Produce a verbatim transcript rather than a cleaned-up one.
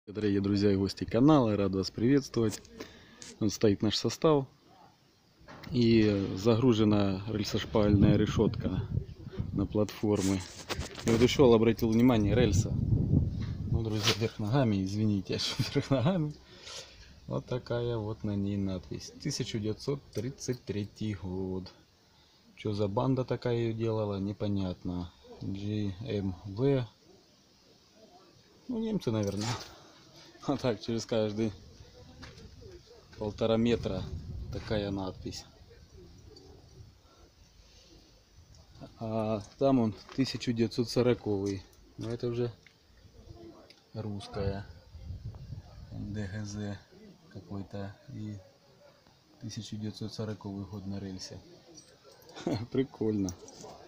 Дорогие друзья и гости канала, рад вас приветствовать. Вот стоит наш состав и загружена рельсошпальная решетка на платформы. И вот шел, обратил внимание, рельса. Ну, друзья, вверх ногами, извините, что вверх ногами. Вот такая вот на ней надпись. тысяча девятьсот тридцать третий год. Что за банда такая ее делала, непонятно. джи эм ви. Ну, немцы, наверное. Вот так, через каждый полтора метра такая надпись. А там он тысяча девятьсот сороковый. Но это уже русская. дэ гэ зэ какой-то. И тысяча девятьсот сороковый год на рельсе. Прикольно.